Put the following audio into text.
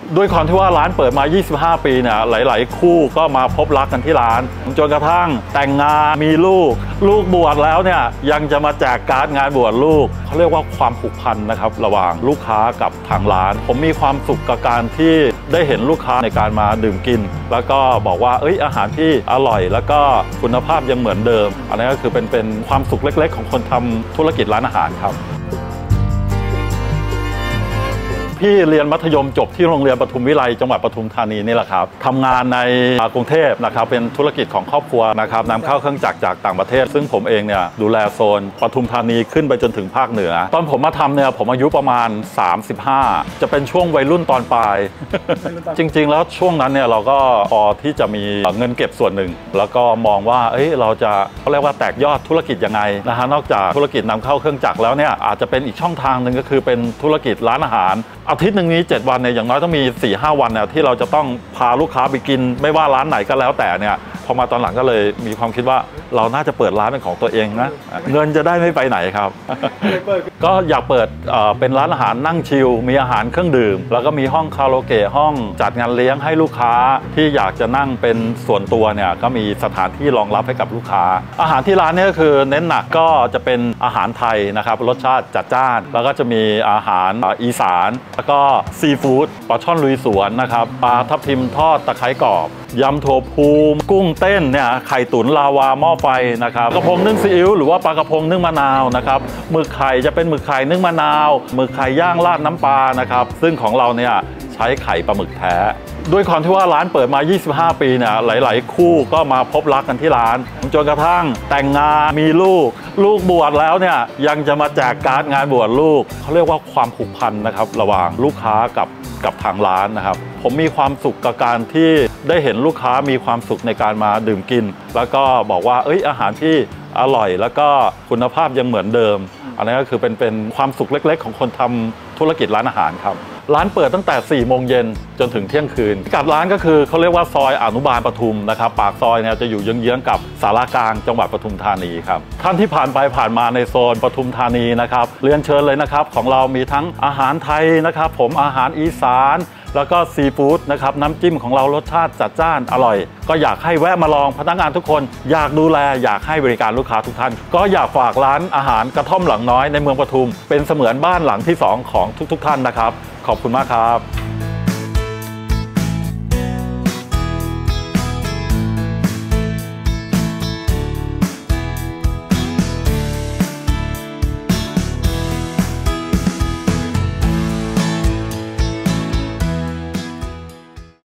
ด้วยความที่ว่าร้านเปิดมา 25 ปีเนี่ยหลายๆคู่ก็มาพบรักกันที่ร้านจนกระทั่งแต่งงานมีลูกบวชแล้วเนี่ยยังจะมาแจกการ์ดงานบวชลูกเขาเรียกว่าความผูกพันนะครับระหว่างลูกค้ากับทางร้านผมมีความสุขกับการที่ได้เห็นลูกค้าในการมาดื่มกินแล้วก็บอกว่าอาหารที่อร่อยแล้วก็คุณภาพยังเหมือนเดิมอันนี้ก็คือเป็นความสุขเล็กๆของคนทำธุรกิจร้านอาหารครับพี่เรียนมัธยมจบที่โรงเรียนปทุมวิไลจังหวัดปทุมธานีนี่แหละครับทำงานในกรุงเทพนะครับเป็นธุรกิจของครอบครัวนะครับนำเข้าเครื่องจักรจากต่างประเทศซึ่งผมเองเนี่ยดูแลโซนปทุมธานีขึ้นไปจนถึงภาคเหนือตอนผมมาทำเนี่ยผมอายุประมาณ35จะเป็นช่วงวัยรุ่นตอนปลาย จริงๆแล้วช่วงนั้นเนี่ยเราก็พอที่จะมีเงินเก็บส่วนหนึ่งแล้วก็มองว่าเราจะเขาเรียกว่าแตกยอดธุรกิจยังไงนะฮะนอกจากธุรกิจนำเข้าเครื่องจักรแล้วเนี่ยอาจจะเป็นอีกช่องทางหนึ่งก็คือเป็นธุรกิจร้านอาหารอาทิตย์หนึ่งนี้7 วันเนี่ยอย่างน้อยต้องมี 4-5 วันเนี่ยที่เราจะต้องพาลูกค้าไปกินไม่ว่าร้านไหนก็แล้วแต่เนี่ยพอมาตอนหลังก็เลยมีความคิดว่าเราน่าจะเปิดร้านเป็นของตัวเองนะเงินจะได้ไม่ไปไหนครับ ก็อยากเปิดเป็นร้านอาหารนั่งชิลมีอาหารเครื่องดื่มแล้วก็มีห้องคาราโอเกะห้องจัดงานเลี้ยงให้ลูกค้าที่อยากจะนั่งเป็นส่วนตัวเนี่ยก็มีสถานที่รองรับให้กับลูกค้าอาหารที่ร้านนี้ก็คือเน้นหนักก็จะเป็นอาหารไทยนะครับรสชาติจัดจ้านแล้วก็จะมีอาหารอีสานแล้วก็ซีฟู้ดปลาช่อนลุยสวนนะครับปลาทับทิมทอดตะไคร้กรอบยำถั่วพูกุ้งเต้นเนี่ยไข่ตุ๋นลาวาหม้อไฟนะครับกระพงนึ่งซีอิ๊วหรือว่าปลากระพงนึ่งมะนาวนะครับหมึกไข่จะเป็นหมึกไข่นึ่งมะนาวหมึกไข่ย่างราดน้ำปลานะครับซึ่งของเราเนี่ยใช้ไข่ปลาหมึกแท้ด้วยความที่ว่าร้านเปิดมา 25 ปีเนี่ยหลายๆคู่ก็มาพบรักกันที่ร้านจนกระทั่งแต่งงานมีลูกบวชแล้วเนี่ยยังจะมาแจกการ์ดงานบวชลูกเขาเรียกว่าความผูกพันนะครับระหว่างลูกค้ากับทางร้านนะครับผมมีความสุขกับการที่ได้เห็นลูกค้ามีความสุขในการมาดื่มกินแล้วก็บอกว่าอาหารที่อร่อยแล้วก็คุณภาพยังเหมือนเดิมอันนี้ก็คือเป็นความสุขเล็กๆของคนทำธุรกิจร้านอาหารครับร้านเปิดตั้งแต่ 4 โมงเย็นจนถึงเที่ยงคืนพิกัดร้านก็คือเขาเรียกว่าซอยอนุบาลปทุมนะครับปากซอยเนี่ยจะอยู่เยื้องๆกับศาลากลางจังหวัดปทุมธานีครับท่านที่ผ่านไปผ่านมาในโซนปทุมธานีนะครับเรียนเชิญเลยนะครับของเรามีทั้งอาหารไทยนะครับผมอาหารอีสานแล้วก็ซีฟู้ดนะครับน้ำจิ้มของเรารสชาติจัดจ้านอร่อยก็อยากให้แวะมาลองพนักงานทุกคนอยากดูแลอยากให้บริการลูกค้าทุกท่านก็อยากฝากร้านอาหารกระท่อมหลังน้อยในเมืองปทุมเป็นเสมือนบ้านหลังที่2ของทุกท่านนะครับขอบคุณมากครับ